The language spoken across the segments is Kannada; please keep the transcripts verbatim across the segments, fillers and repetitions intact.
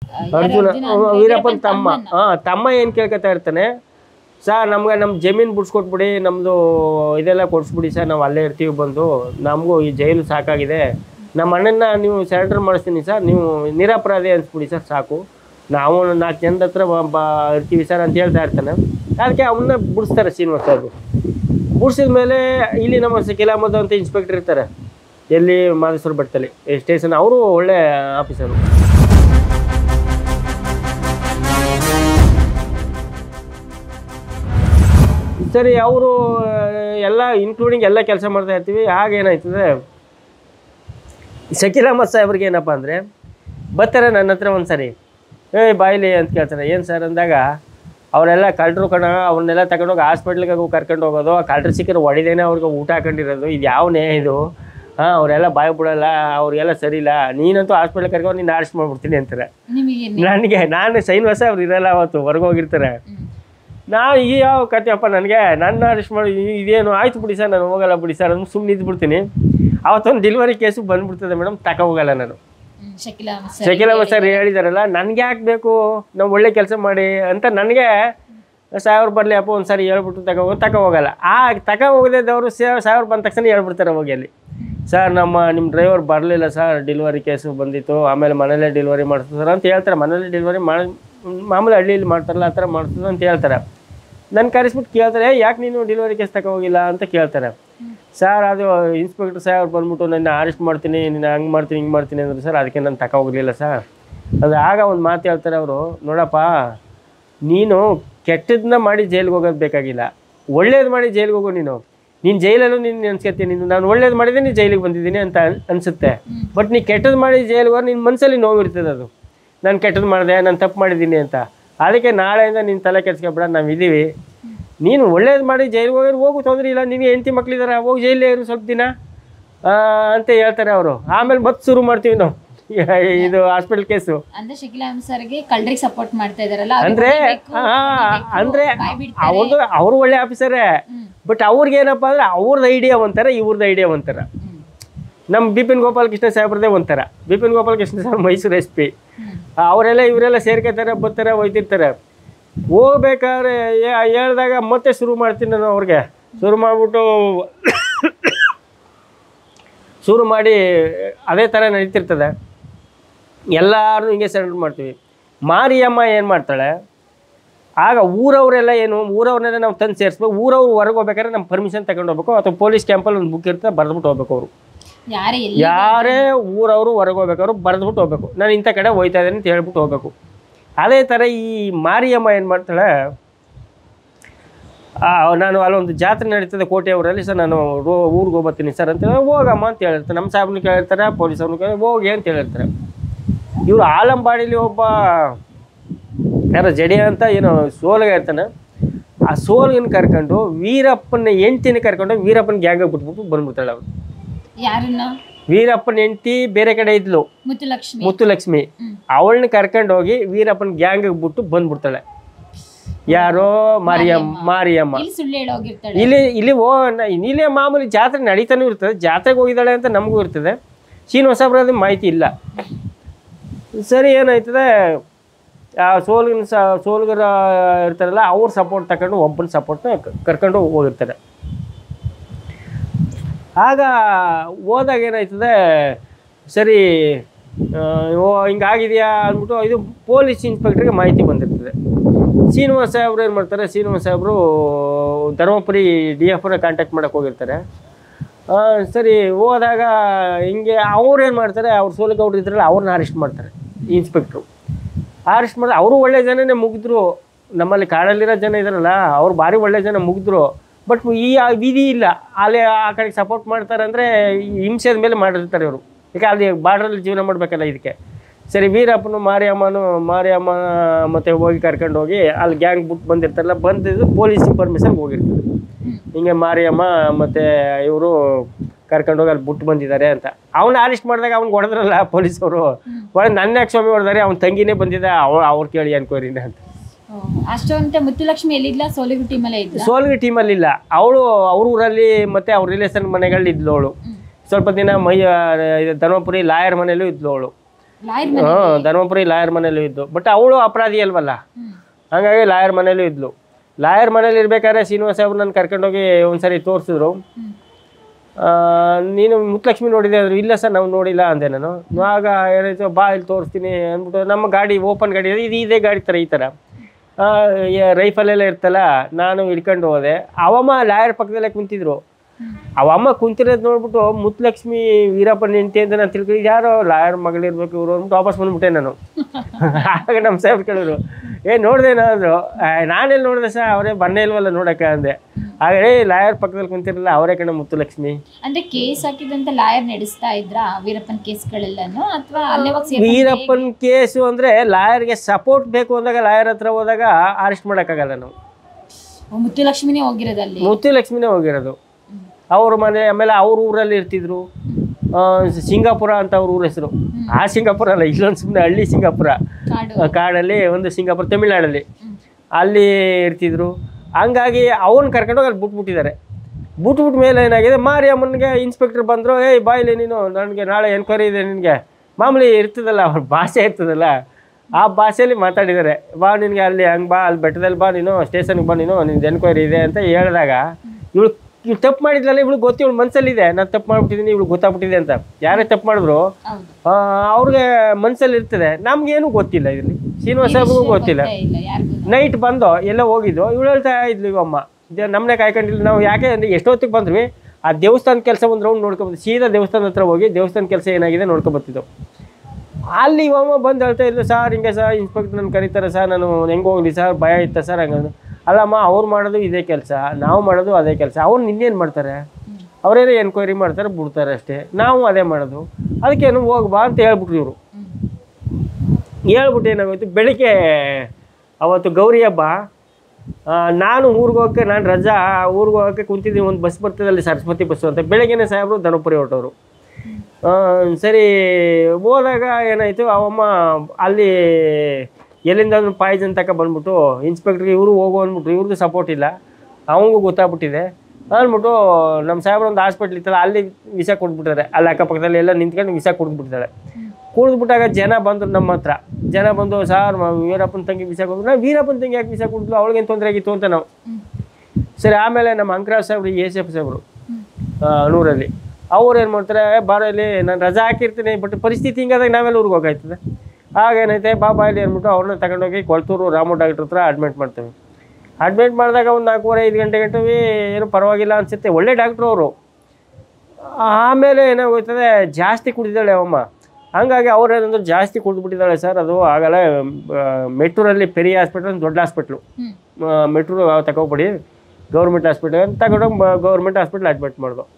ಅರ್ಜುನ ವೀರಪ್ಪನ ತಮ್ಮ ಹಾಂ ತಮ್ಮ ಏನು ಕೇಳ್ಕೊತಾ ಇರ್ತಾನೆ, ಸರ್ ನಮ್ಗೆ ನಮ್ಮ ಜಮೀನು ಬಿಡಿಸ್ಕೊಟ್ಬಿಡಿ, ನಮ್ಮದು ಇದೆಲ್ಲ ಕೊಡಿಸ್ಬಿಡಿ ಸರ್, ನಾವು ಅಲ್ಲೇ ಇರ್ತೀವಿ ಬಂದು, ನಮಗೂ ಈ ಜೈಲು ಸಾಕಾಗಿದೆ, ನಮ್ಮ ಅಣ್ಣನ ನೀವು ಸರೆಂಡರ್ ಮಾಡಿಸ್ತೀನಿ ಸರ್, ನೀವು ನಿರಪರಾಧಿ ಅನ್ಸ್ಬಿಡಿ ಸರ್ ಸಾಕು, ನಾವು ನಾಲ್ಕು ಜನದ ಹತ್ರ ಬ ಇರ್ತೀವಿ ಸರ್ ಅಂತ ಹೇಳ್ತಾ ಇರ್ತಾನೆ. ಅದಕ್ಕೆ ಅವನ್ನ ಬಿಡಿಸ್ತಾರೆ ಶ್ರೀನಿವಾಸ ಅವರು. ಬಿಡಿಸಿದ ಮೇಲೆ ಇಲ್ಲಿ ನಮ್ಮ ಸಕೀಲ್ ಅಹಮದ್ ಅಂತ ಇನ್ಸ್ಪೆಕ್ಟರ್ ಇರ್ತಾರೆ, ಎಲ್ಲಿ ಮಾದೇಶ್ವರ ಬೆಟ್ಟದಲ್ಲಿ ಸ್ಟೇಷನ್, ಅವರು ಒಳ್ಳೆ ಆಫೀಸರು. ಸರಿ ಅವರು ಎಲ್ಲ ಇನ್ಕ್ಲೂಡಿಂಗ್ ಎಲ್ಲ ಕೆಲಸ ಮಾಡ್ತಾ ಇರ್ತೀವಿ. ಆಗೇನಾಯ್ತದೆ, ಶಕೀಲ್ ಅಹಮದ್ ಸಾಹೇಬ್ರಿಗೆ ಏನಪ್ಪ ಅಂದರೆ ಬರ್ತಾರೆ ನನ್ನ ಹತ್ರ ಒಂದು ಸರಿ, ಏ ಬಾಯಿಲಿ ಅಂತ ಕೇಳ್ತಾರೆ. ಏನು ಸರ್ ಅಂದಾಗ ಅವರೆಲ್ಲ ಕಳ್ಳರು ಕಣ, ಅವ್ರನ್ನೆಲ್ಲ ತಗೊಂಡೋಗಿ ಹಾಸ್ಪಿಟ್ಲಿಗೆ ಕರ್ಕೊಂಡು ಹೋಗೋದು, ಆ ಕಳ್ಳರು ಸಿಕ್ಕರೆ ಹೊಡಿದೇನೆ ಅವ್ರಿಗೆ ಊಟ ಹಾಕೊಂಡಿರೋದು, ಇದು ಯಾವನೇ ಇದು, ಹಾಂ ಅವರೆಲ್ಲ ಬಾಯಿ ಬಿಡೋಲ್ಲ, ಅವ್ರಿಗೆಲ್ಲ ಸರಿ ಇಲ್ಲ, ನೀನಂತೂ ಹಾಸ್ಪಿಟ್ಲಿಗೆ ಕರ್ಕೊಂಡು ನೀನು ಅರೆಸ್ಟ್ ಮಾಡ್ಬಿಡ್ತೀನಿ ಅಂತಾರೆ ನನಗೆ. ನಾನು ಶ್ರೀನಿವಾಸ ಅವ್ರು ಇರೋಲ್ಲ, ಅವತ್ತು ಹೊರಗೆ ಹೋಗಿರ್ತಾರೆ. ನಾನು ಈ ಯಾವ ಕತೆಯಪ್ಪ ನನಗೆ, ನನ್ನ ಅರೆಸ್ಟ್ ಮಾಡಿ ಇದೇನು ಆಯ್ತು ಬಿಡಿ ಸರ್, ನಾನು ಹೋಗಲ್ಲ ಬಿಡಿ ಸರ್ ಅಂದ್ಬಿಟ್ಟು ಸುಮ್ಮನೆ ಇದ್ಬಿಡ್ತೀನಿ. ಅವತ್ತೊಂದು ಡೆಲಿವರಿ ಕೇಸು ಬಂದ್ಬಿಡ್ತದೆ ಮೇಡಮ್, ತಗೋ ಹೋಗಲ್ಲ ನಾನು. ಶಕೀಲ್ ಅಹಮದ್ ಸರ್ ಹೇಳಿದಾರಲ್ಲ, ನನಗೆ ಹಾಕಬೇಕು, ನಾವು ಒಳ್ಳೆ ಕೆಲಸ ಮಾಡಿ ಅಂತ ನನಗೆ ಸಾವಿರ ಬರಲಿ ಅಪ್ಪ ಒಂದು ಸಾರಿ ಹೇಳ್ಬಿಟ್ಟು ತಗೋ ತಗೋ ಹೋಗಲ್ಲ. ಆ ತಗೋ ಹೋಗದೇದವರು ಸಾವಿರ ಬಂದ ತಕ್ಷಣ ಹೇಳ್ಬಿಡ್ತಾರೆ ಹೋಗಿ ಅಲ್ಲಿ, ಸರ್ ನಮ್ಮ ನಿಮ್ಮ ಡ್ರೈವರ್ ಬರಲಿಲ್ಲ ಸರ್, ಡೆಲಿವರಿ ಕೇಸು ಬಂದಿತ್ತು, ಆಮೇಲೆ ಮನೇಲೇ ಡೆಲಿವರಿ ಮಾಡ್ತಾರೆ ಸರ್ ಅಂತ ಹೇಳ್ತಾರೆ. ಮನೇಲಿ ಡೆಲಿವರಿ ಮಾಡಿ ಮಾಮೂಲಿ ಹಳ್ಳಿಯಲ್ಲಿ ಮಾಡ್ತಾರಲ್ಲ ಆ ಥರ ಮಾಡ್ತದೆ ಅಂತ ಹೇಳ್ತಾರೆ. ನನ್ನ ಕರೆಸ್ಬಿಟ್ಟು ಕೇಳ್ತಾರೆ, ಯಾಕೆ ನೀನು ಡೆಲಿವರಿ ಕೇಸ್ ತಗೋ ಹೋಗಿಲ್ಲ ಅಂತ ಕೇಳ್ತಾರೆ. ಸರ್ ಅದು ಇನ್ಸ್ಪೆಕ್ಟರ್ ಸಾಹೇಬ್ರು ಬಂದ್ಬಿಟ್ಟು ನನ್ನ ಅರೆಸ್ಟ್ ಮಾಡ್ತೀನಿ, ನೀನು ಹಂಗೆ ಮಾಡ್ತೀನಿ ಹಿಂಗೆ ಮಾಡ್ತೀನಿ ಅಂದ್ರೆ ಸರ್, ಅದಕ್ಕೆ ನಾನು ತಗೋ ಹೋಗಲಿಲ್ಲ ಸರ್. ಅದು ಆಗ ಒಂದು ಮಾತು ಹೇಳ್ತಾರೆ ಅವರು, ನೋಡಪ್ಪ ನೀನು ಕೆಟ್ಟದನ್ನ ಮಾಡಿ ಜೈಲಿಗೆ ಹೋಗೋದು ಬೇಕಾಗಿಲ್ಲ, ಒಳ್ಳೇದು ಮಾಡಿ ಜೈಲಿಗೆ ಹೋಗೋ. ನೀನು ನೀನು ಜೈಲಲ್ಲೂ ನೀನು ನೆನ್ಸ್ಕೊತೀನಿ, ನೀನು ನಾನು ಒಳ್ಳೇದು ಮಾಡಿದೆ ನೀನು ಜೈಲಿಗೆ ಬಂದಿದ್ದೀನಿ ಅಂತ ಅನಿಸುತ್ತೆ. ಬಟ್ ನೀ ಕೆಟ್ಟದ್ದು ಮಾಡಿ ಜೈಲಿಗೆ ಹೋಗಿ ನಿನ್ನ ಮನಸ್ಸಲ್ಲಿ ನೋವಿರ್ತದೆ, ಅದು ನಾನು ಕೆಟ್ಟದ್ದು ಮಾಡಿದೆ, ನಾನು ತಪ್ಪು ಮಾಡಿದ್ದೀನಿ ಅಂತ. ಅದಕ್ಕೆ ನಾಳೆಯಿಂದ ನೀನು ತಲೆ ಕೆಡ್ಸ್ಕೊಬೇಡ, ನಾವು ಇದ್ದೀವಿ, ನೀನು ಒಳ್ಳೇದು ಮಾಡಿ ಜೈಲಿಗೆ ಹೋಗಿ ಹೋಗು, ತೊಂದರೆ ಇಲ್ಲ, ನಿನಗೆ ಹೆಂಡತಿ ಮಕ್ಳಿದಾರೆ, ಹೋಗಿ ಜೈಲೇ ಇರು ಸ್ವಲ್ಪ ದಿನ ಅಂತ ಹೇಳ್ತಾರೆ ಅವರು. ಆಮೇಲೆ ಮತ್ತೆ ಶುರು ಮಾಡ್ತೀವಿ ನಾವು ಇದು ಹಾಸ್ಪಿಟಲ್ ಕೇಸು. ಅಂದ್ರೆ ಶಕೀಲ್ ಅಹಮದ್ ಸರ್ಗೆ ಕಳ್ಳರಿಗೆ ಸಪೋರ್ಟ್ ಮಾಡ್ತಾ ಇದಾರಲ್ಲ, ಅಂದ್ರೆ ಅಂದ್ರೆ ಅವ್ರದ್ದು ಅವರು ಒಳ್ಳೆ ಆಫೀಸರೇ, ಬಟ್ ಅವ್ರಿಗೆ ಏನಪ್ಪಾ ಅಂದ್ರೆ ಅವ್ರದ್ದು ಐಡಿಯಾ ಒಂಥರ, ಇವ್ರದ್ದು ಐಡಿಯಾ ಒಂಥರ. ನಮ್ಮ ಬಿಪಿನ್ ಗೋಪಾಲ್ ಕೃಷ್ಣ ಸಾಹೇಬ್ರದೇ ಒಂಥರ. ಬಿಪಿನ್ ಗೋಪಾಲ್ ಕೃಷ್ಣ ಸಾಹೇಬ್ ಮೈಸೂರು ಎಸ್ ಪಿ, ಅವರೆಲ್ಲ ಇವರೆಲ್ಲ ಸೇರ್ಕೊತಾರೆ, ಬರ್ತಾರೆ, ಹೋಯ್ತಿರ್ತಾರೆ. ಹೋಗ್ಬೇಕಾದ್ರೆ ಹೇಳ್ದಾಗ ಮತ್ತೆ ಶುರು ಮಾಡ್ತೀನಿ ನಾನು ಅವ್ರಿಗೆ. ಶುರು ಮಾಡಿಬಿಟ್ಟು ಶುರು ಮಾಡಿ ಅದೇ ಥರ ನಡೀತಿರ್ತದೆ. ಎಲ್ಲರೂ ಹಿಂಗೆ ಸರೆಂಡರ್ ಮಾಡ್ತೀವಿ. ಮಾರಿಯಮ್ಮ ಏನು ಮಾಡ್ತಾಳೆ, ಆಗ ಊರವರೆಲ್ಲ ಏನು ಊರವ್ರನ್ನೆಲ್ಲ ನಾವು ತಂದು ಸೇರಿಸ್ಬೇಕು. ಊರವ್ರು ಹೊರಗೆ ಹೋಗ್ಬೇಕಾದ್ರೆ ನಮ್ಮ ಪರ್ಮಿಷನ್ ತಗೊಂಡು ಹೋಗ್ಬೇಕು, ಅಥವಾ ಪೊಲೀಸ್ ಕ್ಯಾಂಪಲ್ಲಿ ಒಂದು ಬುಕ್ ಇರ್ತದೆ, ಬರೆದ್ಬಿಟ್ಟು ಹೋಗ್ಬೇಕು. ಅವರು ಯಾರೇ ಊರವರು ಹೊರಗೆ ಹೋಗ್ಬೇಕಾದ್ರು ಬರೆದ್ಬಿಟ್ಟು ಹೋಗ್ಬೇಕು, ನಾನು ಇಂಥ ಕಡೆ ಹೋಯ್ತಾ ಇದ್ದೀನಿ ಅಂತ ಹೇಳ್ಬಿಟ್ಟು ಹೋಗ್ಬೇಕು. ಅದೇ ಥರ ಈ ಮಾರಿಯಮ್ಮ ಏನು ಮಾಡ್ತಾಳೆ, ನಾನು ಅಲ್ಲೊಂದು ಜಾತ್ರೆ ನಡೀತದೆ ಕೋಟೆಯವರಲ್ಲಿ ಸರ್, ನಾನು ರೋ ಊರಿಗೆ ಹೋಗ್ಬರ್ತೀನಿ ಸರ್ ಅಂತ ಹೋಗಮ್ಮ ಅಂತ ಹೇಳಿರ್ತಾರೆ. ನಮ್ಮ ಸಾಹೇಬ್ನ ಕೇಳಿರ್ತಾರೆ, ಪೊಲೀಸ್ ಅವ್ರನ್ನ ಕೇಳಿ ಹೋಗಿ ಅಂತ ಹೇಳಿರ್ತಾರೆ. ಇವರು ಆಲಂಬಾಡಿಲಿ ಒಬ್ಬ ಯಾರೋ ಜಡಿ ಅಂತ ಏನೋ ಸೋಲ್ಗ ಇರ್ತಾನೆ, ಆ ಸೋಲ್ಗನ ಕರ್ಕೊಂಡು ವೀರಪ್ಪನ ಹೆಂಡ್ತಿನ ಕರ್ಕೊಂಡು ವೀರಪ್ಪನ ಗ್ಯಾಂಗ್ ಬಿಟ್ಬಿಟ್ಟು ಬಂದ್ಬಿಡ್ತಾಳೆ ಅವಳು. ವೀರಪ್ಪನ ಹೆಂಡ್ತಿ ಬೇರೆ ಕಡೆ ಇದ್ಲು, ಮುತ್ತುಲಕ್ಷ್ಮಿ, ಅವಳನ್ನ ಕರ್ಕೊಂಡು ಹೋಗಿ ವೀರಪ್ಪನ ಗ್ಯಾಂಗ್ ಬಿಟ್ಟು ಬಂದ್ಬಿಡ್ತಾಳೆ. ಯಾರೋ ಮಾರಿಯಮ್ಮ ಮಾರಿಯಮ್ಮ ಇಲ್ಲಿ ಇಲ್ಲಿ ಓ ಇಲ್ಲೇ ಮಾಮೂಲಿ ಜಾತ್ರೆ ನಡೀತಾನೂ ಇರ್ತದೆ, ಜಾತ್ರೆಗೆ ಹೋಗಿದ್ದಾಳೆ ಅಂತ ನಮಗೂ ಇರ್ತದೆ. ಶ್ರೀನಿವಾಸ ಅದು ಮಾಹಿತಿ ಇಲ್ಲ. ಸರಿ ಏನಾಯ್ತದೆ, ಆ ಸೋಲ್ಗಿನ ಸ ಸೋಲ್ಗರ ಇರ್ತಾರಲ್ಲ, ಅವ್ರ ಸಪೋರ್ಟ್ ತಗೊಂಡು ಒಬ್ಬನ ಸಪೋರ್ಟ್ನ ಕರ್ಕೊಂಡು ಹೋಗಿರ್ತಾರೆ. ಆಗ ಹೋದಾಗ ಏನಾಯ್ತದೆ, ಸರಿ ಓ ಹಿಂಗಾಗಿದೆಯಾ ಅಂದ್ಬಿಟ್ಟು ಇದು ಪೊಲೀಸ್ ಇನ್ಸ್ಪೆಕ್ಟ್ರಿಗೆ ಮಾಹಿತಿ ಬಂದಿರ್ತದೆ. ಶ್ರೀನಿವಾಸ ಸಾಹೇಬ್ರು ಏನು ಮಾಡ್ತಾರೆ, ಶ್ರೀನಿವಾಸ ಸಾಹೇಬರು ಧರ್ಮಪುರಿ ಡಿ ಎಫ್ನ ಕಾಂಟ್ಯಾಕ್ಟ್ ಮಾಡೋಕ್ಕೆ ಹೋಗಿರ್ತಾರೆ. ಸರಿ ಹೋದಾಗ ಹಿಂಗೆ ಅವ್ರು ಏನು ಮಾಡ್ತಾರೆ, ಅವ್ರು ಸೋಲಿಗೌಡ್ರು ಇದ್ರಲ್ಲ ಅವ್ರನ್ನ ಅರೆಸ್ಟ್ ಮಾಡ್ತಾರೆ ಇನ್ಸ್ಪೆಕ್ಟ್ರು. ಅರೆಸ್ಟ್ ಮಾಡಿದ್ರೆ ಅವರು ಒಳ್ಳೆ ಜನನೇ ಮುಗಿದ್ರು, ನಮ್ಮಲ್ಲಿ ಕಾಡಲ್ಲಿರೋ ಜನ ಇದ್ದಾರಲ್ಲ ಅವ್ರು ಭಾರಿ ಒಳ್ಳೆ ಜನ ಮುಗಿದ್ರು. ಬಟ್ ಈ ವಿಧಿ ಇಲ್ಲ, ಅಲ್ಲಿ ಆ ಕಡೆಗೆ ಸಪೋರ್ಟ್ ಮಾಡ್ತಾರೆ ಅಂದರೆ ಹಿಂಸೆದ ಮೇಲೆ ಮಾಡಿರ್ತಾರೆ ಇವರು, ಯಾಕೆ ಅಲ್ಲಿ ಬಾರ್ಡ್ರಲ್ಲಿ ಜೀವನ ಮಾಡಬೇಕಲ್ಲ ಇದಕ್ಕೆ. ಸರಿ ವೀರಪ್ಪನು ಮಾರಿಯಮ್ಮನು ಮಾರಿಯಮ್ಮ ಮತ್ತು ಹೋಗಿ ಕರ್ಕೊಂಡು ಹೋಗಿ ಅಲ್ಲಿ ಗ್ಯಾಂಗ್ ಬಿಟ್ಟು ಬಂದಿರ್ತಾರಲ್ಲ, ಬಂದಿದ್ದು ಪೊಲೀಸ್ ಇನ್ಫಾರ್ಮೇಷನ್ಗೆ ಹೋಗಿರ್ತಾರೆ. ಹಿಂಗೆ ಮಾರಿಯಮ್ಮ ಮತ್ತು ಇವರು ಕರ್ಕೊಂಡೋಗಿ ಅಲ್ಲಿ ಬಿಟ್ಟು ಬಂದಿದ್ದಾರೆ ಅಂತ. ಅವ್ನ ಅರೆಸ್ಟ್ ಮಾಡಿದಾಗ ಅವ್ನಿಗೆ ಹೊಡೆದ್ರಲ್ಲ ಪೊಲೀಸವರು, ಹೊಡೆದು ನನ್ನ ಯಾಕೆ ಸ್ವಾಮಿ ಹೊಡೆದಾರೆ, ಅವ್ನ ತಂಗಿನೇ ಬಂದಿದ್ದ, ಅವ್ರು ಅವ್ರು ಕೇಳಿ ಅನ್ಕೋರಿನ ಅಂತ. ಅಷ್ಟೊಂತ ಮುತ್ತುಲಕ್ಷ್ಮಿ ಎಲ್ಲಿದ್ಲ, ಸೋಲಿಗಿ ಟೀಮಲ್ಲೇ ಇದ್ಲ. ಸೋಲಿಗಿ ಟೀಮಲ್ಲಿ ಇಲ್ಲ ಅವಳು, ಅವ್ರ ಊರಲ್ಲಿ ಮತ್ತು ಅವ್ರ ರಿಲೇಷನ್ ಮನೆಗಳಲ್ಲಿ ಇದ್ಲು ಅವಳು. ಸ್ವಲ್ಪ ದಿನ ಮೈ ಧರ್ಮಪುರಿ ಲಾಯರ್ ಮನೆಯಲ್ಲೂ ಇದ್ಲು ಅವಳು. ಲಾಯರ್ ಮನೆ ಹಾಂ ಧರ್ಮಪುರಿ ಲಾಯರ್ ಮನೇಲೂ ಇದ್ದು. ಬಟ್ ಅವಳು ಅಪರಾಧಿ ಅಲ್ವಲ್ಲ, ಹಾಗಾಗಿ ಲಾಯರ್ ಮನೇಲೂ ಇದ್ಲು. ಲಾಯರ್ ಮನೇಲಿ ಇರ್ಬೇಕಾದ್ರೆ ಶ್ರೀನಿವಾಸ ಅವ್ರು ನನ್ನ ಕರ್ಕೊಂಡೋಗಿ ಒಂದ್ಸರಿ ತೋರಿಸಿದ್ರು. ನೀನು ಮುತ್ತಲಕ್ಷ್ಮಿ ನೋಡಿದೆ ಅಂದರು. ಇಲ್ಲ ಸರ್ ನಾವು ನೋಡಿಲ್ಲ ಅಂದೆ ನಾನು. ಆಗ ಏನಾಯ್ತು, ಬಾ ಇಲ್ಲಿ ತೋರಿಸ್ತೀನಿ ಅಂದ್ಬಿಟ್ಟು ನಮ್ಮ ಗಾಡಿ ಓಪನ್ ಗಾಡಿ ಇದು ಇದೇ ಗಾಡಿ ಥರ ಈ ಥರ ರೈಫಲೆಲ್ಲ ಇರ್ತಲ್ಲ, ನಾನು ಹಿಡ್ಕೊಂಡು ಹೋದೆ. ಅವಮ್ಮ ಲಾಯರ್ ಪಕ್ಕದಲ್ಲೇ ಕುಂತಿದ್ರು. ಅವಮ್ಮ ಕುಂತಿರೋದು ನೋಡ್ಬಿಟ್ಟು ಮುತ್ತಲಕ್ಷ್ಮಿ ವೀರಪ್ಪನ ಹೆಂಡತಿ ಅಂತ ನಾನು ತಿಳ್ಕೊಂಡು ಯಾರೋ ಲಾಯರ್ ಮಗಳಿರ್ಬೇಕು ಇವರು ಅಂದ್ಬಿಟ್ಟು ವಾಪಸ್ ಬಂದ್ಬಿಟ್ಟೆ ನಾನು. ಆಗ ನಮ್ಮ ಸಾಹೇಬ್ ಕೇಳಿದ್ರು, ಏ ನೋಡಿದೆ ಅಂದರು. ನಾನೆಲ್ಲಿ ನೋಡಿದೆ ಸರ್, ಅವರೇ ಬನ್ನೇ ಇಲ್ವಲ್ಲ ನೋಡೋಕೆ ಅಂದೆ. ಹಾಗೆ ಲಾಯರ್ ಪಕ್ಕದಲ್ಲಿ ಕುಂತಿರಲಿಲ್ಲ, ಅವರೇ ಕಣ ಮುತ್ತಲಕ್ಷ್ಮಿ. ಅಂದ್ರೆ ಕೇಸ್ ಹಾಕಿದಂತ ಲಾಯರ್ ನಡೆಸ್ತಾ ಇದ್ರ ವೀರಪ್ಪನ್ ಕೇಸ್ಗಳೆಲ್ಲನು ಅಥವಾ ಅಲ್ಲೇ ಹೋಗಿ ವೀರಪ್ಪನ್ ಕೇಸು ಅಂದ್ರೆ ಲಾಯರ್ಗೆ ಸಪೋರ್ಟ್ ಬೇಕು ಅಂದಾಗ ಲಾಯರ್ ಹತ್ರ ಹೋದಾಗ ಅರೆಸ್ಟ್ ಮಾಡೋಕ್ಕಾಗಲ್ಲ ನಾವು. ಮುತ್ತುಲಕ್ಷ್ಮಿನೇ ಹೋಗಿರೋದಲ್ಲಿ ಮುತ್ತಲಕ್ಷ್ಮಿನೇ ಹೋಗಿರೋದು ಅವ್ರ ಮನೆ. ಆಮೇಲೆ ಅವ್ರ ಊರಲ್ಲಿ ಇರ್ತಿದ್ರು, ಸಿಂಗಾಪುರ ಅಂತ ಅವ್ರ ಊರ ಹೆಸರು. ಆ ಸಿಂಗಾಪುರ ಅಲ್ಲ, ಇಲ್ಲೊಂದು ಸುಮ್ಮನೆ ಹಳ್ಳಿ ಸಿಂಗಾಪುರ, ಕಾಡಲ್ಲಿ ಒಂದು ಸಿಂಗಾಪುರ ತಮಿಳ್ನಾಡಲ್ಲಿ ಅಲ್ಲಿ ಇರ್ತಿದ್ರು. ಹಂಗಾಗಿ ಅವ್ರನ್ನ ಕರ್ಕೊಂಡೋಗಿ ಅಲ್ಲಿ ಬಿಟ್ಬಿಟ್ಟಿದ್ದಾರೆ. ಬಿಟ್ಬಿಟ್ಟ ಮೇಲೆ ಏನಾಗಿದೆ, ಮಾರಿಯಮ್ಮನಿಗೆ ಇನ್ಸ್ಪೆಕ್ಟರ್ ಬಂದರು. ಏಯ್ ಬಾಯಿಲಿ ನೀನು, ನನಗೆ ನಾಳೆ ಎನ್ಕ್ವೈರಿ ಇದೆ ನಿನಗೆ. ಮಾಮೂಲಿ ಇರ್ತದಲ್ಲ, ಅವ್ರ ಭಾಷೆ ಇರ್ತದಲ್ಲ, ಆ ಭಾಷೆಯಲ್ಲಿ ಮಾತಾಡಿದ್ದಾರೆ. ಬಾ ನಿನಗೆ ಅಲ್ಲಿ ಹಂಗೆ ಬಾ, ಅಲ್ಲಿ ಬೆಟ್ಟದಲ್ಲಿ ಬಾ, ನೀನು ಸ್ಟೇಷನ್ಗೆ ಬಾ, ನೀನು ನಿಂದು ಎನ್ಕ್ವೈರಿ ಇದೆ ಅಂತ ಹೇಳಿದಾಗ ಇವಳು ಇವ್ಳು ತಪ್ಪು ಮಾಡಿದ್ಲಲ್ಲ, ಇವಳು ಗೊತ್ತು, ಇವಳು ಮನಸ್ಸಲ್ಲಿದೆ ನಾನು ತಪ್ಪು ಮಾಡ್ಬಿಟ್ಟಿದ್ದೀನಿ, ಇವಳು ಗೊತ್ತಾಗ್ಬಿಟ್ಟಿದೆ ಅಂತ. ಯಾರೇ ತಪ್ಪು ಮಾಡಿದ್ರು ಅವ್ರಿಗೆ ಮನಸ್ಸಲ್ಲಿ ಇರ್ತದೆ. ನಮ್ಗೇನು ಗೊತ್ತಿಲ್ಲ ಇದರಲ್ಲಿ, ಶ್ರೀನಿವಾಸ ಸಾಹೇಬ್ಗೂ ಗೊತ್ತಿಲ್ಲ. ನೈಟ್ ಬಂದು ಎಲ್ಲ ಹೋಗಿದ್ದು, ಇವಳು ಹೇಳ್ತಾ ಇದ್ಲು ಇವಮ್ಮ, ನಮ್ಮನೆ ಕಾಯ್ಕೊಂಡಿಲ್ಲ ನಾವು. ಯಾಕೆ ಅಂದರೆ ಎಷ್ಟೊತ್ತಿಗೆ ಬಂದ್ವಿ, ಆ ದೇವಸ್ಥಾನ ಕೆಲಸ ಒಂದು ರೌಂಡ್ ನೋಡ್ಕೊಬೋದು, ಸೀದಾ ದೇವಸ್ಥಾನ ಹತ್ರ ಹೋಗಿ ದೇವಸ್ಥಾನ ಕೆಲಸ ಏನಾಗಿದೆ ನೋಡ್ಕೊಬತ್ತಿದ್ದು. ಅಲ್ಲಿ ಇವಮ್ಮ ಬಂದು ಹೇಳ್ತಾ ಇದ್ಲು, ಸರ್ ಹಿಂಗೆ ಸರ್ ಇನ್ಸ್ಪೆಕ್ಟರ್ ನನ್ನ ಕರೀತಾರೆ ಸರ್, ನಾನು ಹೆಂಗೆ ಹೋಗಲಿ ಸರ್, ಭಯ ಇತ್ತ ಸರ್ ಹಂಗಂದು. ಅಲ್ಲಮ್ಮ, ಅವ್ರು ಮಾಡೋದು ಇದೇ ಕೆಲಸ, ನಾವು ಮಾಡೋದು ಅದೇ ಕೆಲಸ. ಅವ್ರು ಇನ್ನೇನು ಮಾಡ್ತಾರೆ, ಅವರೇನೋ ಎನ್ಕ್ವೈರಿ ಮಾಡ್ತಾರೆ ಬಿಡ್ತಾರೆ ಅಷ್ಟೇ, ನಾವು ಅದೇ ಮಾಡೋದು. ಅದಕ್ಕೇನು ಹೋಗ್ಬಾ ಅಂತ ಹೇಳ್ಬಿಟ್ರು ಇವರು. ಹೇಳ್ಬಿಟ್ಟು ಏನಾಗೋಯ್ತು, ಬೆಳಿಗ್ಗೆ ಅವತ್ತು ಗೌರಿ ಹಬ್ಬ, ನಾನು ಊರಿಗೆ ಹೋಗೋಕ್ಕೆ, ನಾನು ರಜಾ ಊರಿಗೆ ಹೋಗೋಕ್ಕೆ ಕುಂತಿದ್ದೀನಿ. ಒಂದು ಬಸ್ ಬರ್ತದೆ ಅಲ್ಲಿ, ಸರಸ್ವತಿ ಬಸ್ಸು ಅಂತ. ಬೆಳಗ್ಗೆನೇ ಸಾಹೇಬರು ಧರ್ಮಪುರಿ ಹೊರಟವರು. ಸರಿ ಹೋದಾಗ ಏನಾಯಿತು, ಅವಮ್ಮ ಅಲ್ಲಿ ಎಲ್ಲಿಂದ ಪಾಯ್ಸನ್ ತಕ ಬಂದ್ಬಿಟ್ಟು ಇನ್ಸ್ಪೆಕ್ಟ್ರಿಗೆ ಇವರು ಹೋಗೋ ಅಂದ್ಬಿಟ್ರು. ಇವ್ರದ್ದು ಸಪೋರ್ಟ್ ಇಲ್ಲ, ಅವಂಗೂ ಗೊತ್ತಾಗ್ಬಿಟ್ಟಿದೆ ಅಂದ್ಬಿಟ್ಟು ನಮ್ಮ ಸಾಹೇಬ್ರ ಒಂದು ಹಾಸ್ಪಿಟ್ಲ್ ಇತ್ತಲ್ಲ, ಅಲ್ಲಿ ವಿಷ ಕೊಟ್ಬಿಟ್ಟಿದ್ದಾರೆ. ಅಲ್ಲಿ ಅಕ್ಕಪಕ್ಕದಲ್ಲಿ ಎಲ್ಲ ನಿಂತ್ಕೊಂಡು ವಿಷ ಕುಡಿದ್ಬಿಟ್ಟಿದ್ದಾರೆ. ಕುಡಿದ್ಬಿಟ್ಟಾಗ ಜನ ಬಂದರು ನಮ್ಮ ಹತ್ರ. ಜನ ಬಂದು, ಸಾರ್ ವೀರಪ್ಪನ ತಂಗಿ ವಿಷ ಕೊಡ್ಬಿಟ್ಟು, ನಾವು ವೀರಪ್ಪನ ತಂಗಿ ಯಾಕೆ ವಿಷ ಕೊಡ್ಬಿಟ್ಟು, ಅವ್ಳಿಗೇನು ತೊಂದರೆ ಆಗಿತ್ತು ಅಂತ ನಾವು. ಸರಿ, ಆಮೇಲೆ ನಮ್ಮ ಅಂಕರಾಜ್ ಸಾಹೇಬ್ರು, ಎ ಸಿ ಎಫ್ ಸಾಹೇಬ್ರು ಅಣೂರಲ್ಲಿ, ಅವ್ರು ಏನು ಮಾಡ್ತಾರೆ, ಬಾರಲ್ಲಿ ನಾನು ರಜಾ ಹಾಕಿರ್ತೀನಿ, ಬಟ್ ಪರಿಸ್ಥಿತಿ ಹಿಂಗಾದಾಗ ನಾವೆಲ್ಲ ಊರಿಗೆ ಹೋಗಾಯ್ತದೆ. ಆಗೇನೈತೆ, ಬಾಬಾ ಇಲ್ಲಿ ಅಂದ್ಬಿಟ್ಟು ಅವ್ರನ್ನ ತಗೊಂಡೋಗಿ ಕೊಳ್ತೂರು ರಾಮು ಡಾಕ್ಟ್ರ್ ಹತ್ರ ಅಡ್ಮಿಟ್ ಮಾಡ್ತೇವೆ. ಅಡ್ಮಿಟ್ ಮಾಡಿದಾಗ ಒಂದು ನಾಲ್ಕೂವರೆ ಐದು ಗಂಟೆ ಗಂಟೆ ಏನು ಪರವಾಗಿಲ್ಲ ಅನಿಸುತ್ತೆ, ಒಳ್ಳೆ ಡಾಕ್ಟ್ರು ಅವರು. ಆಮೇಲೆ ಏನಾಗೋಯ್ತದೆ, ಜಾಸ್ತಿ ಕುಡಿದಾಳೆ ಅವಮ್ಮ. ಹಂಗಾಗಿ ಅವ್ರೇನಂದ್ರೆ ಜಾಸ್ತಿ ಕುಡಿದ್ಬಿಟ್ಟಿದ್ದಾಳೆ ಸರ್, ಅದು ಆಗಲ್ಲ, ಮೆಟ್ರೂರಲ್ಲಿ ಪೆರಿ ಹಾಸ್ಪಿಟ್ಲ್ ದೊಡ್ಡ ಹಾಸ್ಪಿಟ್ಲು, ಮೆಟ್ರೂ ತಗೋಬಿಡಿ ಗೌರ್ಮೆಂಟ್ ಹಾಸ್ಪಿಟ್ಲ್ ಅಂತ ತಗೊಂಡೋಗಿ ಗೌರ್ಮೆಂಟ್ ಹಾಸ್ಪಿಟ್ಲ್ ಅಡ್ಮಿಟ್ ಮಾಡ್ದು.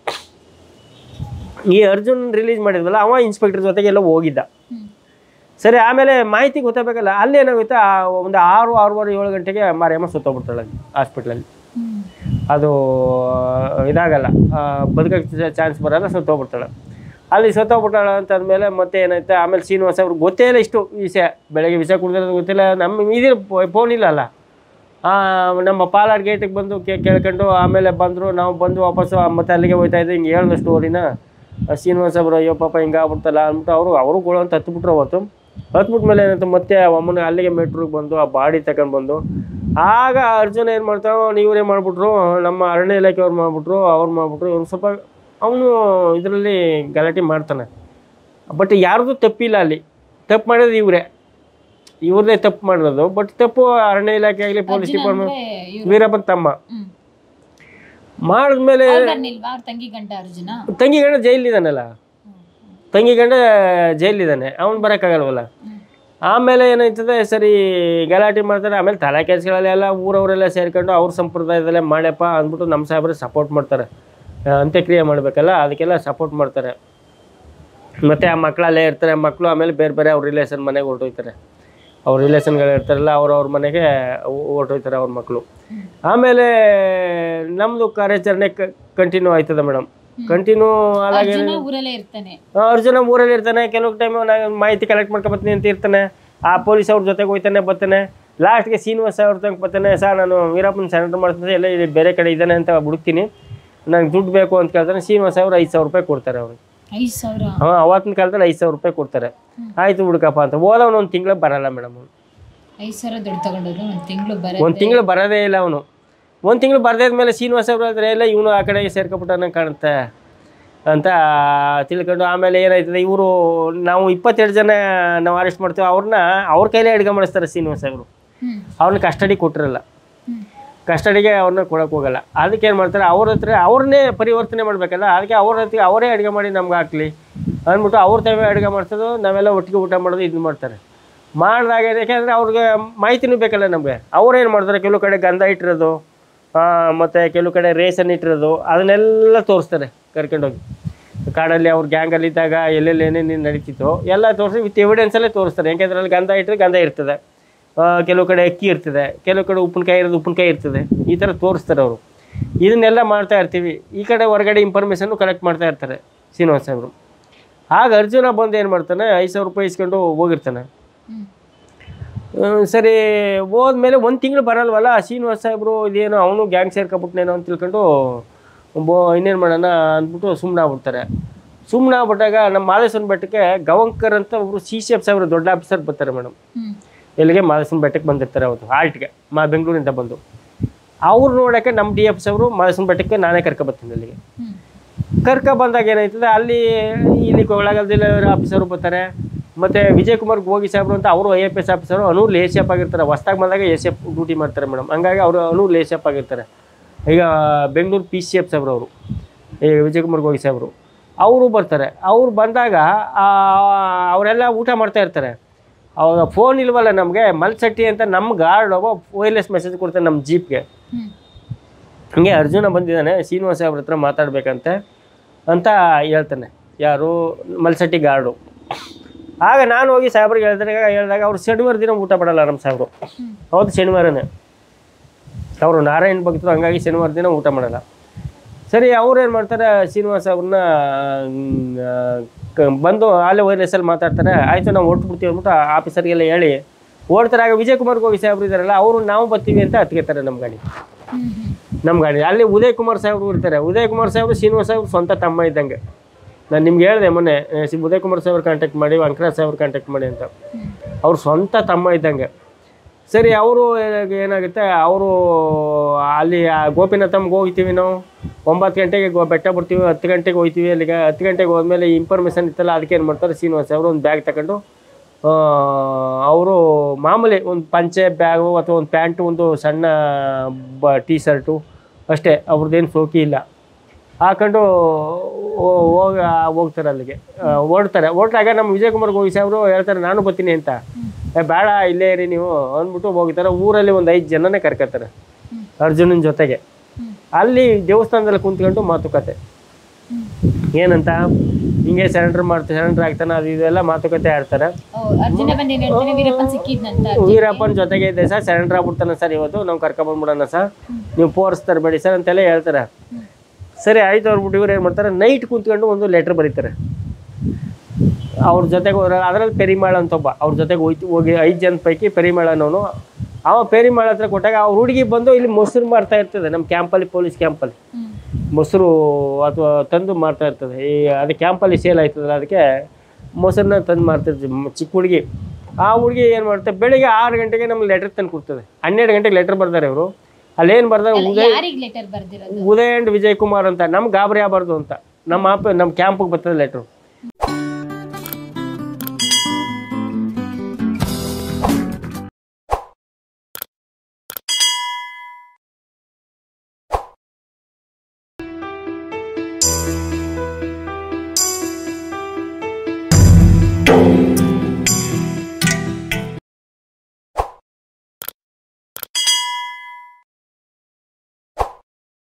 ಈ ಅರ್ಜುನ್ ರಿಲೀಸ್ ಮಾಡಿದ್ವಲ್ಲ, ಅವ ಇನ್ಸ್ಪೆಕ್ಟರ್ ಜೊತೆಗೆ ಎಲ್ಲ ಹೋಗಿದ್ದ. ಸರಿ, ಆಮೇಲೆ ಮಾಹಿತಿ ಗೊತ್ತಾಗಬೇಕಲ್ಲ, ಅಲ್ಲಿ ಏನಾಗುತ್ತೆ, ಒಂದು ಆರು ಆರೂವರೆ ಏಳು ಗಂಟೆಗೆ ಮಾರಿಯಮ್ಮ ಸುತ್ತೋಗ್ಬಿಡ್ತಾಳೆ ಹಾಸ್ಪಿಟ್ಲಲ್ಲಿ. ಅದು ಇದಾಗಲ್ಲ, ಬದುಕೋಕ್ಕೆ ಚಾನ್ಸ್ ಬರೋಲ್ಲ, ಸುತ್ತೋಗ್ಬಿಡ್ತಾಳೆ. ಅಲ್ಲಿ ಸತ್ತೋಗ್ಬಿಟ್ಟಾಳ ಅಂತಂದಮೇಲೆ ಮತ್ತೆ ಏನಾಯ್ತು, ಆಮೇಲೆ ಶ್ರೀನಿವಾಸ ಅವ್ರಿಗೆ ಗೊತ್ತೇ ಇಲ್ಲ ಇಷ್ಟು ವಿಷಯ. ಬೆಳಗ್ಗೆ ವಿಷಯ ಕುಡಿದಿರೋದು ಗೊತ್ತಿಲ್ಲ. ನಮ್ಮ ಇದಿರ ಫೋನ್ ಇಲ್ಲಲ್ಲ, ನಮ್ಮ ಪಾಲಾರ್ ಗೇಟಿಗೆ ಬಂದು ಕೇಳ್ಕೊಂಡು ಆಮೇಲೆ ಬಂದರು. ನಾವು ಬಂದು ವಾಪಸ್ಸು ಮತ್ತೆ ಅಲ್ಲಿಗೆ ಹೋಗ್ತಾ ಇದ್ದೆ. ಹಿಂಗೆ ಹೇಳಿದ ಸ್ಟೋರಿನ ಶ್ರೀನಿವಾಸ ಅವರು, ಅಯ್ಯೋ ಪಾಪ ಹಿಂಗೆ ಆಗ್ಬಿಡ್ತಲ್ಲ ಅಂದ್ಬಿಟ್ಟು ಅವರು ಅವರು ಗೋಳು ಅಂತ ಹತ್ಬಿಟ್ರು. ಅವತ್ತು ಹತ್ಬಿಟ್ಮೇಲೆ ಏನಾಯ್ತು, ಮತ್ತೆ ಅಮ್ಮನ ಅಲ್ಲಿಗೆ ಮೆಟ್ರಿಗೆ ಬಂದು ಆ ಬಾಡಿ ತಗೊಂಡು ಬಂದು, ಆಗ ಅರ್ಜುನ ಏನು ಮಾಡ್ತಾರೋ, ಇವರೇ ಮಾಡಿಬಿಟ್ರು, ನಮ್ಮ ಅರಣ್ಯ ಇಲಾಖೆಯವ್ರು ಮಾಡಿಬಿಟ್ರು, ಅವ್ರು ಮಾಡಿಬಿಟ್ರು. ಇವ್ನು ಸ್ವಲ್ಪ ಅವನು ಇದರಲ್ಲಿ ಗಲಾಟೆ ಮಾಡ್ತಾನೆ. ಬಟ್ ಯಾರ್ದು ತಪ್ಪಿಲ್ಲ, ಅಲ್ಲಿ ತಪ್ಪು ಮಾಡೋದು ಇವರೇ, ಇವ್ರದೇ ತಪ್ಪು ಮಾಡಿರೋದು. ಬಟ್ ತಪ್ಪು ಅರಣ್ಯ ಇಲಾಖೆ ಆಗಲಿ, ಪೊಲೀಸ್ ಡಿಪಾರ್ಟ್ಮೆಂಟ್, ವೀರಪ್ಪನ ತಮ್ಮ ಮಾಡಿದ್ಮೇಲೆ ತಂಗಿ ಗಂಡ ಜೈಲಿದ್ದಾನಲ್ಲ, ತಂಗಿ ಗಂಡ ಜೈಲಿದ್ದಾನೆ, ಅವ್ನು ಬರೋಕ್ಕಾಗಲ್ವಲ್ಲ. ಆಮೇಲೆ ಏನಾಯ್ತದೆ, ಸರಿ ಗಲಾಟೆ ಮಾಡ್ತಾರೆ. ಆಮೇಲೆ ತಲೆ ಕೆಲಸಗಳೆಲ್ಲ ಊರವರೆಲ್ಲ ಸೇರ್ಕೊಂಡು ಅವ್ರ ಸಂಪ್ರದಾಯದಲ್ಲೇ ಮಾಡ್ಯಪ್ಪ ಅಂದ್ಬಿಟ್ಟು ನಮ್ಮ ಸಾಹೇಬ್ರೆ ಸಪೋರ್ಟ್ ಮಾಡ್ತಾರೆ. ಅಂತ್ಯಕ್ರಿಯೆ ಮಾಡಬೇಕಲ್ಲ, ಅದಕ್ಕೆಲ್ಲ ಸಪೋರ್ಟ್ ಮಾಡ್ತಾರೆ. ಮತ್ತು ಆ ಮಕ್ಕಳಲ್ಲೇ ಇರ್ತಾರೆ, ಮಕ್ಕಳು ಆಮೇಲೆ ಬೇರೆ ಬೇರೆ ಅವ್ರ ರಿಲೇಷನ್ ಮನೆಗೆ ಹೊರಟೋಯ್ತಾರೆ. ಅವ್ರ ರಿಲೇಷನ್ಗಳು ಇರ್ತಾರಲ್ಲ, ಅವ್ರು ಅವ್ರ ಮನೆಗೆ ಹೊರಟೋಯ್ತಾರೆ ಅವ್ರ ಮಕ್ಕಳು. ಆಮೇಲೆ ನಮ್ಮದು ಕಾರ್ಯಾಚರಣೆ ಕಂಟಿನ್ಯೂ ಆಯ್ತದೆ ಮೇಡಮ್. ಕಂಟಿನ್ಯೂ ಆದಾಗ ಅರ್ಜುನ ಊರಲ್ಲಿ ಇರ್ತಾನೆ. ಕೆಲವು ಟೈಮ್ ನಾನು ಮಾಹಿತಿ ಕಲೆಕ್ಟ್ ಮಾಡ್ಕೊಬತ್ತೀನಿ ಅಂತ ಇರ್ತಾನೆ. ಆ ಪೊಲೀಸ್ ಅವ್ರ ಜೊತೆಗೆ ಹೋಗ್ತಾನೆ, ಬರ್ತಾನೆ. ಲಾಸ್ಟ್ಗೆ ಶ್ರೀನಿವಾಸ ಅವ್ರ ತಂಗ ಬರ್ತಾನೆ, ಸರ್ ನಾನು ವೀರಪ್ಪನ ಸೆಂಟರ್ ಮಾಡ್ತೀನಿ, ಎಲ್ಲ ಬೇರೆ ಕಡೆ ಇದ್ದಾನೆ ಅಂತ ಹುಡುಕ್ತೀನಿ, ನನಗೆ ದುಡ್ಡು ಬೇಕು ಅಂತ ಕೇಳ್ತಾನೆ. ಶ್ರೀನಿವಾಸ ಅವ್ರು ಐದು ಸಾವಿರ ರೂಪಾಯಿ ಕೊಡ್ತಾರೆ ಅವ್ರಿಗೆ. ಐದು ಸಾವಿರ ಹಾಂ ಅವತ್ತಿನ ಕಾಲದಲ್ಲಿ ಐದು ಸಾವಿರ ರೂಪಾಯಿ ಕೊಡ್ತಾರೆ. ಆಯಿತು ಹುಡುಕಪ್ಪ ಅಂತ ಹೋದವನು ಒಂದು ತಿಂಗಳು ಬರಲ್ಲ ಮೇಡಮ್. ಅವನು ಐದು ಸಾವಿರ ದುಡ್ಡು ತಗೊಂಡೋದು ಒಂದು ತಿಂಗಳು ಬರ ಒಂದು ತಿಂಗಳು ಬರೋದೇ ಇಲ್ಲ. ಅವನು ಒಂದು ತಿಂಗಳು ಬರದಾದ್ಮೇಲೆ ಶ್ರೀನಿವಾಸ ಅವರು ಹೇಳಿದ್ರೆ ಎಲ್ಲ ಇವನು ಆ ಕಡೆಗೆ ಸೇರ್ಕೊಬಿಟ್ಟಾನ ಕಾಣುತ್ತೆ ಅಂತ ತಿಳ್ಕೊಂಡು ಆಮೇಲೆ ಏನಾಯ್ತದೆ, ಇವರು ನಾವು ಇಪ್ಪತ್ತೆರಡು ಜನ ನಾವು ಅರೆಸ್ಟ್ ಮಾಡ್ತೀವಿ, ಅವ್ರನ್ನ ಅವ್ರ ಕೈಲೇ ಅಡುಗೆ ಮಾಡಿಸ್ತಾರೆ ಶ್ರೀನಿವಾಸ ಅವರು. ಅವ್ರನ್ನ ಕಸ್ಟಡಿ ಕೊಟ್ಟಿರಲ್ಲ, ಕಸ್ಟಡಿಗೆ ಅವ್ರನ್ನ ಕೊಡೋಕೆ ಹೋಗಲ್ಲ. ಅದಕ್ಕೆ ಏನು ಮಾಡ್ತಾರೆ, ಅವ್ರ ಹತ್ರ ಅವ್ರನ್ನೇ ಪರಿವರ್ತನೆ ಮಾಡಬೇಕಲ್ಲ, ಅದಕ್ಕೆ ಅವ್ರ ಹತ್ರ ಅವರೇ ಅಡುಗೆ ಮಾಡಿ ನಮ್ಗೆ ಹಾಕ್ಲಿ ಅಂದ್ಬಿಟ್ಟು ಅವ್ರ ತಾವೇ ಅಡುಗೆ ಮಾಡ್ಸೋದು, ನಾವೆಲ್ಲ ಒಟ್ಟಿಗೆ ಊಟ ಮಾಡೋದು ಇದು ಮಾಡ್ತಾರೆ. ಮಾಡಿದಾಗ ಯಾಕೆಂದರೆ ಅವ್ರಿಗೆ ಮಾಹಿತಿನೂ ಬೇಕಲ್ಲ ನಮಗೆ. ಅವ್ರೇನು ಮಾಡ್ತಾರೆ, ಕೆಲವು ಕಡೆ ಗಂಧ ಇಟ್ಟಿರೋದು ಮತ್ತು ಕೆಲವು ಕಡೆ ರೇಷನ್ ಇಟ್ಟಿರೋದು ಅದನ್ನೆಲ್ಲ ತೋರಿಸ್ತಾರೆ ಕರ್ಕೊಂಡೋಗಿ. ಕಾಡಲ್ಲಿ ಅವ್ರ ಗ್ಯಾಂಗಲ್ಲಿ ಇದ್ದಾಗ ಎಲ್ಲೆಲ್ಲಿ ಏನೇನು ನಡೀತಿತ್ತು ಎಲ್ಲ ತೋರಿಸಿ ವಿತ್ ಎವಿಡೆನ್ಸಲ್ಲೇ ತೋರಿಸ್ತಾರೆ. ಯಾಕೆಂದ್ರೆ ಅಲ್ಲಿ ಗಂಧ ಇಟ್ಟರೆ ಗಂಧ ಇರ್ತದೆ, ಕೆಲವು ಕಡೆ ಅಕ್ಕಿ ಇರ್ತದೆ, ಕೆಲವು ಕಡೆ ಉಪ್ಪಿನಕಾಯಿ ಇರೋದು ಉಪ್ಪಿನಕಾಯಿ ಇರ್ತದೆ, ಈ ಥರ ತೋರಿಸ್ತಾರೆ ಅವರು. ಇದನ್ನೆಲ್ಲ ಮಾಡ್ತಾ ಇರ್ತೀವಿ. ಈ ಕಡೆ ಹೊರಗಡೆ ಇನ್ಫಾರ್ಮೇಷನ್ನು ಕಲೆಕ್ಟ್ ಮಾಡ್ತಾ ಇರ್ತಾರೆ ಶ್ರೀನಿವಾಸ ಅವರು. ಆಗ ಅರ್ಜುನ ಬಂದು ಏನು ಮಾಡ್ತಾನೆ, ಐದು ಸಾವಿರ ರೂಪಾಯಿ ಇಸ್ಕೊಂಡು ಹೋಗಿರ್ತಾನೆ. ಸರಿ ಹೋದ್ಮೇಲೆ ಒಂದು ತಿಂಗಳು ಬರಲ್ವಲ್ಲ ಶ್ರೀನಿವಾಸ ಸಾಹೇಬರು, ಇದೇನೋ ಅವನು ಗ್ಯಾಂಗ್ ಸೇರ್ಕೊಬಿಟ್ನೇನೋ ಅಂತ ತಿಳ್ಕೊಂಡು ಬೋ ಇನ್ನೇನು ಮಾಡೋಣ ಅಂದ್ಬಿಟ್ಟು ಸುಮ್ಮನೆ ಆಗ್ಬಿಡ್ತಾರೆ. ಸುಮ್ಮನೆ ಆಗ್ಬಿಟ್ಟಾಗ ನಮ್ಮ ಮಾದೇಶ್ವರನ ಬೆಟ್ಟಕ್ಕೆ ಗವಂಕರ್ ಅಂತ ಒಬ್ಬರು ಸಿ ಸಿ ಎಫ್ ಸಾಹೇಬ್ರು ದೊಡ್ಡ ಆಫೀಸರ್ ಬರ್ತಾರೆ ಮೇಡಮ್. ಎಲ್ಲಿಗೆ ಮಾದೇಶ್ವರನ ಬೆಟ್ಟಕ್ಕೆ ಬಂದಿರ್ತಾರೆ ಅವತ್ತು ಆಲ್ಟ್ಗೆ, ಮಾ ಬೆಂಗಳೂರಿಂದ ಬಂದು. ಅವ್ರು ನೋಡೋಕ್ಕೆ ನಮ್ಮ ಡಿ ಎಫ್ ಸಾಹೇಬರು ಮಾದೇಶ್ವರನ ಬೆಟ್ಟಕ್ಕೆ ನಾನೇ ಕರ್ಕೊಬರ್ತೀನಿ. ಅಲ್ಲಿಗೆ ಕರ್ಕೊ ಬಂದಾಗ ಏನಾಯ್ತದೆ, ಅಲ್ಲಿ ಇಲ್ಲಿ ಕೊಳ್ಳೇಗಾಲದಲ್ಲಿ ಆಫೀಸರು ಬರ್ತಾರೆ. ಮತ್ತು ವಿಜಯ್ ಕುಮಾರ್ ಗೋಗಿ ಸಾಹೇಬರು ಅಂತ ಅವರು I F S officer, Anur A C F ಆಗಿರ್ತಾರೆ. ಹೊಸ್ದಾಗಿ ಬಂದಾಗ ಎ ಸಿ ಎಫ್ ಡ್ಯೂಟಿ ಮಾಡ್ತಾರೆ ಮೇಡಮ್. ಹಂಗಾಗಿ ಅವರು ಅನೂರು ಎ ಸಿ ಎಫ್ ಆಗಿರ್ತಾರೆ. ಈಗ ಬೆಂಗಳೂರು ಪಿ ಸಿ ಎಫ್ ಸಾಹೇಬ್ರು ಅವರು, ಈ ವಿಜಯ್ ಕುಮಾರ್ ಗೋಗಿ ಸಾಹೇಬರು ಅವರು ಬರ್ತಾರೆ. ಅವ್ರು ಬಂದಾಗ ಅವರೆಲ್ಲ ಊಟ ಮಾಡ್ತಾ ಇರ್ತಾರೆ. ಅವಾಗ ಫೋನ್ ಇಲ್ವಲ್ಲ ನಮಗೆ, ಮಲ್ಸಟ್ಟಿ ಅಂತ ನಮ್ಮ ಗಾರ್ಡ್ ಒಬ್ಬ ವೈರ್ಲೆಸ್ ಮೆಸೇಜ್ ಕೊಡ್ತಾನೆ ನಮ್ಮ ಜೀಪ್ಗೆ. ಹಂಗೆ ಅರ್ಜುನ ಬಂದಿದ್ದಾನೆ ಶ್ರೀನಿವಾಸ ಅವ್ರ ಹತ್ರ ಮಾತಾಡ್ಬೇಕಂತೆ ಅಂತ ಹೇಳ್ತಾನೆ, ಯಾರು ಮಲ್ಸಟ್ಟಿ ಗಾರ್ಡು. ಆಗ ನಾನು ಹೋಗಿ ಸಾಹೇಬ್ರಿಗೆ ಹೇಳಿದಾಗ ಹೇಳಿದಾಗ ಅವ್ರು ಶನಿವಾರ ದಿನ ಊಟ ಮಾಡಲ್ಲ ನಮ್ಮ ಸಾಹೇಬರು. ಹೌದು ಶನಿವಾರನೇ ಅವರು ನಾರಾಯಣ ಭಕ್ತರು, ಹಂಗಾಗಿ ಶನಿವಾರ ದಿನ ಊಟ ಮಾಡಲ್ಲ. ಸರಿ ಅವ್ರು ಏನು ಮಾಡ್ತಾರೆ, ಶ್ರೀನಿವಾಸ ಅವ್ರನ್ನ ಬಂದು ಅಲ್ಲೇ ವೈರ್ಲೆಸ್ಸಲ್ಲಿ ಮಾತಾಡ್ತಾರೆ. ಆಯಿತು ನಾವು ಹೊರಟ್ಬಿಡ್ತೀವಿ ಅಂದ್ಬಿಟ್ಟು ಆಫೀಸರ್ಗೆಲ್ಲ ಹೇಳಿ ಓಡ್ತಾರೆ. ಆಗ ವಿಜಯ್ ಕುಮಾರ್ ಗೋಗಿ ಸಾಹೇಬ್ರು ಇದ್ದಾರಲ್ಲ, ಅವರು ನಾವು ಬರ್ತೀವಿ ಅಂತ ಹತ್ಕೊತಾರೆ ನಮ್ಮ ಗಾಡಿ ನಮ್ಮ ಗಾಡಿ ಅಲ್ಲಿ ಉದಯ್ ಕುಮಾರ್ ಸಾಹೇಬ್ರು ಇರ್ತಾರೆ. ಉದಯ್ ಕುಮಾರ್ ಸಾಹೇಬ್ರು ಶ್ರೀನಿವಾಸ ಸಾಹೇಬ್ರು ಸ್ವಂತ ತಮ್ಮ ಇದ್ದಂಗೆ. ನಾನು ನಿಮ್ಗೆ ಹೇಳಿದೆ ಮೊನ್ನೆ, ಉದಯ್ ಕುಮಾರ್ ಸಾಹೇಬ್ರು ಕಾಂಟ್ಯಾಕ್ಟ್ ಮಾಡಿ, ವೆಂಕಟರಾಜ್ ಸಾಹೇಬ್ರು ಕಾಂಟ್ಯಾಕ್ಟ್ ಮಾಡಿ ಅಂತ. ಅವ್ರು ಸ್ವಂತ ತಮ್ಮ ಇದ್ದಂಗೆ. ಸರಿ ಅವರು ಏನಾಗುತ್ತೆ, ಅವರು ಅಲ್ಲಿ ಗೋಪಿನಾಥಮ್ಗೆ ಹೋಗ್ತೀವಿ ನಾವು, ಒಂಬತ್ತು ಗಂಟೆಗೆ ಗೋ ಬೆಟ್ಟ ಬಿಡ್ತೀವಿ, ಹತ್ತು ಗಂಟೆಗೆ ಹೋಗ್ತೀವಿ. ಅಲ್ಲಿಗೆ ಹತ್ತು ಗಂಟೆಗೆ ಹೋದ್ಮೇಲೆ ಇನ್ಫಾರ್ಮೇಷನ್ ಇತ್ತಲ್ಲ, ಅದಕ್ಕೆ ಏನು ಮಾಡ್ತಾರೆ ಶ್ರೀನಿವಾಸ ಅವರು ಒಂದು ಬ್ಯಾಗ್ ತಗೊಂಡು ಅವರು ಮಾಮೂಲಿ ಒಂದು ಪಂಚೆ ಬ್ಯಾಗು ಅಥವಾ ಒಂದು ಪ್ಯಾಂಟು, ಒಂದು ಸಣ್ಣ ಬ ಟೀ ಶರ್ಟು ಅಷ್ಟೇ, ಅವ್ರದ್ದೇನು ಸೋಕಿ ಇಲ್ಲ, ಹಾಕೊಂಡು ಹೋಗಿ ಹೋಗ್ತಾರೆ ಅಲ್ಲಿಗೆ. ಓಡ್ತಾರೆ. ಓಡ್ತಾಗ ನಮ್ಮ ವಿಜಯ್ ಕುಮಾರ್ ಗೋಗಿ ಸಾಹೇಬರು ಹೇಳ್ತಾರೆ ನಾನು ಬರ್ತೀನಿ ಅಂತ. ಬೇಡ ಇಲ್ಲೇ ಇರಿ ನೀವು ಅಂದ್ಬಿಟ್ಟು ಹೋಗ್ತಾರೆ. ಊರಲ್ಲಿ ಒಂದು ಐದು ಜನನೇ ಕರ್ಕೊತಾರೆ ಅರ್ಜುನನ ಜೊತೆಗೆ. ಅಲ್ಲಿ ದೇವಸ್ಥಾನದಲ್ಲಿ ಕುಂತ್ಕೊಂಡು ಮಾತುಕತೆ ಏನಂತ, ಹಿಂಗೆ ಸರೆಂಡರ್ ಮಾಡ್ತಾರೆ, ಸರೆಂಡರ್ ಆಗ್ತಾನೆ, ಅದು ಇದೆಲ್ಲ ಮಾತುಕತೆ ಆಡ್ತಾರೆ. ವೀರಪ್ಪನ ಜೊತೆಗೆ ಇದೆ ಸರ್, ಸರೆಂಡರ್ ಆಗ್ಬಿಡ್ತಾನೆ ಸರ್, ಇವತ್ತು ನಾವು ಕರ್ಕೊಂಡ್ಬಂದ್ಬಿಡೋಣ ಸರ್, ನೀವು ಪೋರಿಸ್ತಾರೆ ಬೇಡಿ ಸರ್ ಅಂತೆಲ್ಲ ಹೇಳ್ತಾರೆ. ಸರಿ ಆಯ್ತು ಅವ್ರು ಇವ್ರು ಏನು ಮಾಡ್ತಾರೆ, ನೈಟ್ ಕುಂತ್ಕೊಂಡು ಒಂದು ಲೆಟ್ರ್ ಬರೀತಾರೆ ಅವ್ರ ಜೊತೆಗೆ ಹೋದ್ರೆ. ಅದರಲ್ಲಿ ಪೆರಿಮಾಳ ಅಂತ ಒಬ್ಬ ಅವ್ರ ಜೊತೆಗೆ ಹೋಯ್ತು ಹೋಗಿ ಐದು ಜನ ಪೈಕಿ ಪೆರಿಮಾಳನವನು. ಅವ ಪೆರಿಮಾಳ ಹತ್ರ ಕೊಟ್ಟಾಗ ಅವ್ರ ಹುಡುಗಿ ಬಂದು ಇಲ್ಲಿ ಮೊಸರು ಮಾರ್ತಾ ಇರ್ತದೆ ನಮ್ಮ ಕ್ಯಾಂಪಲ್ಲಿ, ಪೊಲೀಸ್ ಕ್ಯಾಂಪಲ್ಲಿ ಮೊಸರು ಅಥವಾ ತಂದು ಮಾರ್ತಾ ಇರ್ತದೆ. ಈ ಅದು ಕ್ಯಾಂಪಲ್ಲಿ ಸೇಲ್ ಆಯ್ತದಲ್ಲ, ಅದಕ್ಕೆ ಮೊಸರನ್ನ ತಂದು ಮಾರ್ತಿರ್ತೀವಿ ಚಿಕ್ಕ ಹುಡುಗಿ. ಆ ಹುಡುಗಿ ಏನು ಮಾಡ್ತಾರೆ, ಬೆಳಿಗ್ಗೆ ಆರು ಗಂಟೆಗೆ ನಮ್ಗೆ ಲೆಟ್ರ್ ತಂದು ಕೊಡ್ತದೆ. ಹನ್ನೆರಡು ಗಂಟೆಗೆ ಲೆಟ್ರ್ ಬರ್ತಾರೆ ಇವರು. ಅಲ್ಲೇನು ಬರ್ತಾರೆ, ಉದಯ್ ಉದಯ್ ಆ್ಯಂಡ್ ವಿಜಯ್ ಕುಮಾರ್ ಅಂತ, ನಮ್ಗೆ ಗಾಬರಿ ಆಗಬಾರ್ದು ಅಂತ ನಮ್ಮ ಆಪ ನಮ್ಮ ಕ್ಯಾಂಪಿಗೆ ಬರ್ತದೆ ಲೆಟ್ರು.